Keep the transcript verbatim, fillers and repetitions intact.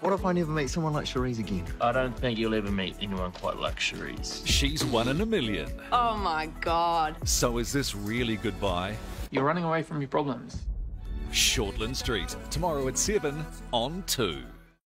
What if I never meet someone like Cherise again? I don't think you'll ever meet anyone quite like Cherise. She's one in a million. Oh my God. So is this really goodbye? You're running away from your problems. Shortland Street, tomorrow at seven on two.